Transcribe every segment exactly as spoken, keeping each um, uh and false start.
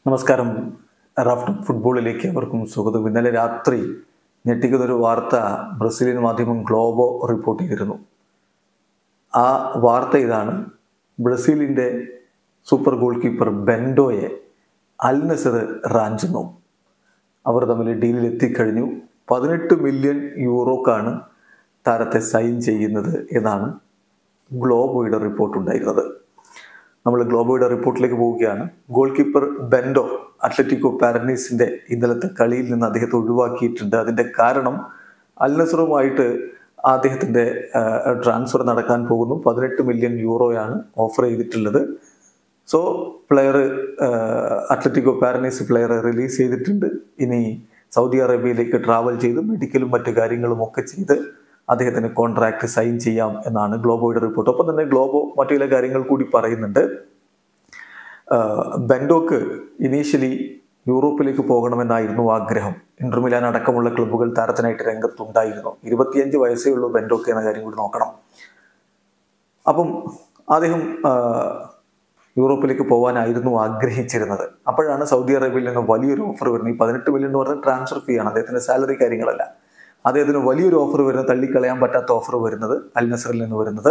നമസ്കാരം. റാഫ്റ്റ് ഫുട്ബോളിലേക്ക് അവർക്കും സ്വാഗതം. ഇന്നലെ രാത്രി ഞെട്ടിക്കുന്നൊരു വാർത്ത ബ്രസീലിയൻ മാധ്യമം ഗ്ലോബോ റിപ്പോർട്ട് ചെയ്തിരുന്നു. ആ വാർത്ത ഇതാണ്: ബ്രസീലിൻ്റെ സൂപ്പർ ഗോൾ കീപ്പർ ബെൻഡോയെ അൽ നസർ റാഞ്ചുന്നു. അവർ തമ്മിൽ ഡീലിൽ എത്തിക്കഴിഞ്ഞു. പതിനെട്ട് മില്യൺ യൂറോക്കാണ് താരത്തെ സൈൻ ചെയ്യുന്നത് എന്നാണ് ഗ്ലോബോയുടെ റിപ്പോർട്ടുണ്ടായിരുന്നത്. നമ്മൾ ഗ്ലോബോയുടെ റിപ്പോർട്ടിലേക്ക് പോവുകയാണ്. ഗോൾ കീപ്പർ ബെൻഡോ അത്ലറ്റിക്കോ പാരനീസിന്റെ ഇന്നലത്തെ കളിയിൽ നിന്ന് അദ്ദേഹത്തെ ഒഴിവാക്കിയിട്ടുണ്ട്. അതിന്റെ കാരണം അൽ നസറുമായിട്ട് അദ്ദേഹത്തിന്റെ ട്രാൻസ്ഫർ നടക്കാൻ പോകുന്നു. പതിനെട്ട് മില്യൺ യൂറോയാണ് ഓഫർ ചെയ്തിട്ടുള്ളത്. So player Athletico Paranaense player release ചെയ്തിട്ടുണ്ട്. ഇനി സൗദി അറേബ്യയിലേക്ക് ട്രാവൽ ചെയ്ത് മെഡിക്കലും മറ്റു കാര്യങ്ങളും ഒക്കെ ചെയ്ത് അദ്ദേഹത്തിന് കോൺട്രാക്ട് സൈൻ ചെയ്യാം എന്നാണ് ഗ്ലോബോയുടെ റിപ്പോർട്ട്. ഒപ്പം തന്നെ ഗ്ലോബോ മറ്റു ചില കാര്യങ്ങൾ കൂടി പറയുന്നുണ്ട്. ബെൻഡോക്ക് ഇനീഷ്യലി യൂറോപ്പിലേക്ക് പോകണമെന്നായിരുന്നു ആഗ്രഹം. ഇന്റർ മിലാൻ അടക്കമുള്ള ക്ലബ്ബുകൾ താരത്തിനായിട്ട് രംഗത്തുണ്ടായിരുന്നു. ഇരുപത്തിയഞ്ച് വയസ്സേ ഉള്ളൂ ബെൻഡോക്ക് എന്ന കാര്യം കൂടി നോക്കണം. അപ്പം അദ്ദേഹം യൂറോപ്പിലേക്ക് പോകാനായിരുന്നു ആഗ്രഹിച്ചിരുന്നത്. അപ്പോഴാണ് സൗദി അറേബ്യയിൽ നിന്ന് വലിയൊരു ഓഫർ വരുന്നത്. ഈ പതിനെട്ട് മില്യൺ എന്ന് പറഞ്ഞാൽ ട്രാൻസ്ഫർ ഫീ ആണ്, അദ്ദേഹത്തിന്റെ സാലറി കാര്യങ്ങളല്ല. അദ്ദേഹത്തിന് വലിയൊരു ഓഫർ വരുന്നത്, തള്ളിക്കളയാൻ പറ്റാത്ത ഓഫർ വരുന്നത് അൽ നസറിൽ നിന്ന് വരുന്നത്.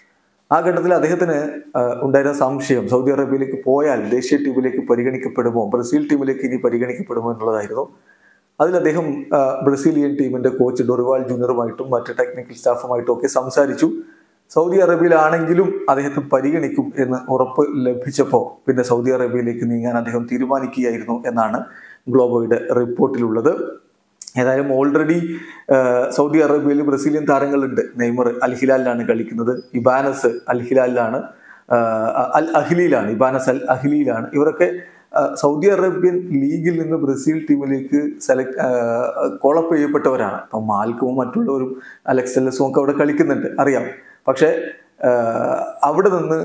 ആ ഘട്ടത്തിൽ അദ്ദേഹത്തിന് ഉണ്ടായിരുന്ന സംശയം സൗദി അറേബ്യയിലേക്ക് പോയാൽ ദേശീയ ടീമിലേക്ക് പരിഗണിക്കപ്പെടുമോ, ബ്രസീൽ ടീമിലേക്ക് ഇനി പരിഗണിക്കപ്പെടുമോ എന്നുള്ളതായിരുന്നു. അതിൽ അദ്ദേഹം ബ്രസീലിയൻ ടീമിന്റെ കോച്ച് ഡൊറിവാൾ ജൂനിയറുമായിട്ടും മറ്റ് ടെക്നിക്കൽ സ്റ്റാഫുമായിട്ടും ഒക്കെ സംസാരിച്ചു. സൗദി അറേബ്യയിലാണെങ്കിലും അദ്ദേഹത്തെ പരിഗണിക്കും എന്ന് ഉറപ്പ് ലഭിച്ചപ്പോൾ പിന്നെ സൗദി അറേബ്യയിലേക്ക് നീങ്ങാൻ അദ്ദേഹം തീരുമാനിക്കുകയായിരുന്നു എന്നാണ് ഗ്ലോബോയുടെ റിപ്പോർട്ടിലുള്ളത്. ഏതായാലും ഓൾറെഡി സൗദി അറേബ്യയിൽ ബ്രസീലിയൻ താരങ്ങളുണ്ട്. നെയ്മർ അൽ ഹിലാലിലാണ് കളിക്കുന്നത്. ഇബാനസ് അൽ ഹിലാലിലാണ്, അൽ അഹ്ലിയിലാണ്, ഇബാനസ് അൽ അഹ്ലിയിലാണ്. ഇവരൊക്കെ സൗദി അറേബ്യൻ ലീഗിൽ നിന്ന് ബ്രസീൽ ടീമിലേക്ക് സെലക്ട് കോളപ്പ് ചെയ്യപ്പെട്ടവരാണ്. ഇപ്പം മാൽക്കും മറ്റുള്ളവരും അലക്സെല്ലസും ഒക്കെ അവിടെ കളിക്കുന്നുണ്ട്, അറിയാം. പക്ഷെ അവിടെ നിന്ന്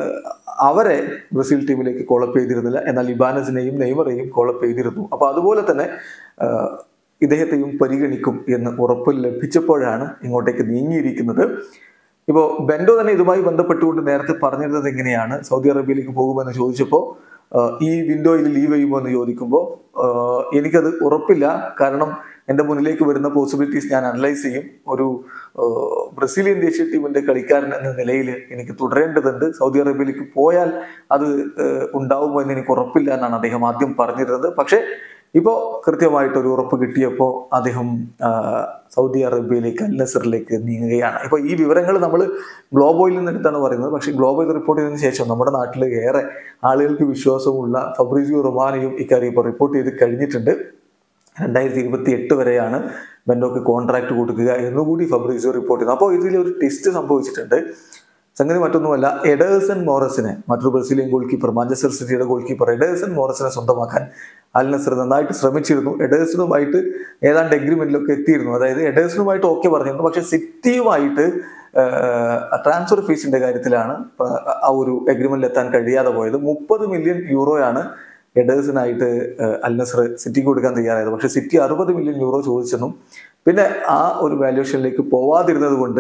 അവരെ ബ്രസീൽ ടീമിലേക്ക് കോളപ്പ് ചെയ്തിരുന്നില്ല. എന്നാൽ ഇബാനസിനെയും നെയ്മറെയും കോളപ്പ് ചെയ്തിരുന്നു. അപ്പൊ അതുപോലെ തന്നെ ഇദ്ദേഹത്തെയും പരിഗണിക്കും എന്ന് ഉറപ്പ് ലഭിച്ചപ്പോഴാണ് ഇങ്ങോട്ടേക്ക് നീങ്ങിയിരിക്കുന്നത്. ഇപ്പോൾ ബെൻഡോ തന്നെ ഇതുമായി ബന്ധപ്പെട്ടുകൊണ്ട് നേരത്തെ പറഞ്ഞിരുന്നത് എങ്ങനെയാണ്: സൗദി അറേബ്യയിലേക്ക് പോകുമെന്ന് ചോദിച്ചപ്പോൾ ഈ വിൻഡോയിൽ ലീവ് ചെയ്യുമോ എന്ന് ചോദിക്കുമ്പോൾ എനിക്കത് ഉറപ്പില്ല, കാരണം എൻ്റെ മുന്നിലേക്ക് വരുന്ന പോസിബിലിറ്റീസ് ഞാൻ അനലൈസ് ചെയ്യും. ഒരു ബ്രസീലിയൻ ദേശീയ ടീമിന്റെ കളിക്കാരൻ എന്ന നിലയിൽ എനിക്ക് തുടരേണ്ടതുണ്ട്. സൗദി അറേബ്യയിലേക്ക് പോയാൽ അത് ഉണ്ടാവുമോ എന്ന് എനിക്ക് ഉറപ്പില്ല എന്നാണ് അദ്ദേഹം ആദ്യം പറഞ്ഞിരുന്നത്. പക്ഷേ ഇപ്പോൾ കൃത്യമായിട്ടൊരു ഉറപ്പ് കിട്ടിയപ്പോൾ അദ്ദേഹം സൗദി അറേബ്യയിലേക്ക് അൽ നസറിലേക്ക് നീങ്ങുകയാണ്. ഇപ്പോൾ ഈ വിവരങ്ങൾ നമ്മൾ ഗ്ലോബോയിൽ നിന്നെടുത്താണ് പറയുന്നത്. പക്ഷേ ഗ്ലോബോ ഇത് റിപ്പോർട്ട് ചെയ്തതിനു ശേഷം നമ്മുടെ നാട്ടിൽ ഏറെ ആളുകൾക്ക് വിശ്വാസമുള്ള ഫബ്രീസിയോ റൊമാനയും ഇക്കാര്യം ഇപ്പോൾ റിപ്പോർട്ട് ചെയ്ത് കഴിഞ്ഞിട്ടുണ്ട്. രണ്ടായിരത്തി ഇരുപത്തി എട്ട് വരെയാണ് ബെൻഡോക്ക് കോൺട്രാക്ട് കൊടുക്കുക എന്നുകൂടി ഫബ്രീസിയോ റിപ്പോർട്ട് ചെയ്യുന്നത്. അപ്പോൾ ഇതിൽ ഒരു ട്വിസ്റ്റ് സംഭവിച്ചിട്ടുണ്ട്. സംഗതി മറ്റൊന്നുമല്ല, എഡേഴ്സൺ മോറസിനെ, മറ്റൊരു ബ്രസീലിയൻ ഗോൾ കീപ്പർ, മാഞ്ചസ്റ്റർ സിറ്റിയുടെ ഗോൾ കീപ്പർ എഡേഴ്സൺ മോറസിനെ സ്വന്തമാക്കാൻ അൽ നസർ നന്നായിട്ട് ശ്രമിച്ചിരുന്നു. എഡേഴ്സണുമായിട്ട് ഏതാണ്ട് എഗ്രിമെന്റിലൊക്കെ എത്തിയിരുന്നു. അതായത് എഡേഴ്സണുമായിട്ട് ഓക്കെ പറഞ്ഞിരുന്നു. പക്ഷെ സിറ്റിയുമായിട്ട് ട്രാൻസ്ഫർ ഫീസിന്റെ കാര്യത്തിലാണ് ആ ഒരു എഗ്രിമെന്റിൽ എത്താൻ കഴിയാതെ പോയത്. മുപ്പത് മില്യൺ യൂറോയാണ് എഡേഴ്സനായിട്ട് അൽ നസർ സിറ്റിക്ക് കൊടുക്കാൻ തയ്യാറായത്. പക്ഷെ സിറ്റി അറുപത് മില്യൺ യൂറോ ചോദിച്ചെന്നും പിന്നെ ആ ഒരു വാല്യൂഷനിലേക്ക് പോവാതിരുന്നത് കൊണ്ട്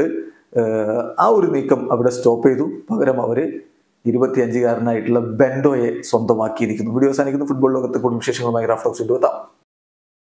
ആ ഒരു നീക്കം അവിടെ സ്റ്റോപ്പ് ചെയ്തു. പകരം അവര് ഇരുപത്തിയഞ്ചുകാരനായിട്ടുള്ള ബെൻഡോയെ സ്വന്തമാക്കിയിരിക്കുന്നു. വീഡിയോ അവസാനിക്കുന്ന ഫുട്ബോൾ ലോകത്തെ കൂടുതൽ വിശേഷങ്ങളുമായി റാഫ്റ്റോക്സ് എത്താം.